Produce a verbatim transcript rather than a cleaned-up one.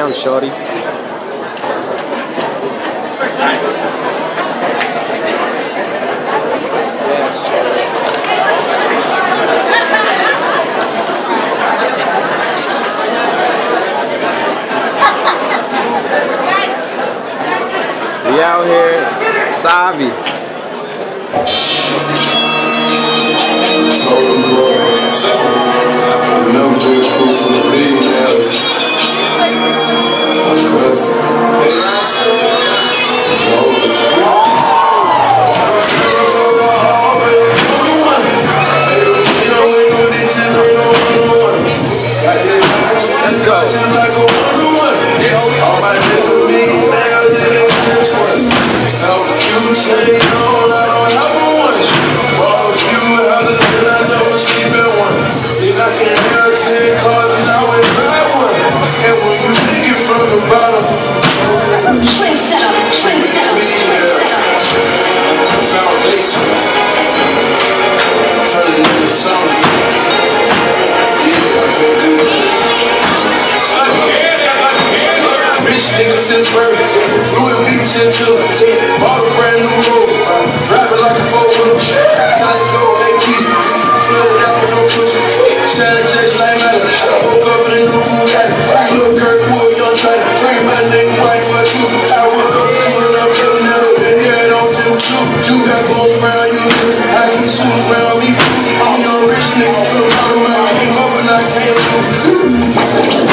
down, shorty. We out here, Savi. Let's go. Since birth, Louis V chinchilla, bought a brand new road, driving like a four-wheeler, side go A P, flooded out with no cushion, Shannon Chase like Maryland, I woke up in a new Bugatti, little Kurt Wood, young trying to bring my name right for you. I woke up to another little never been here, don't do you. You got gold around you, I see shoes around me. I'm young rich nigga, feel out of my came up and I came through.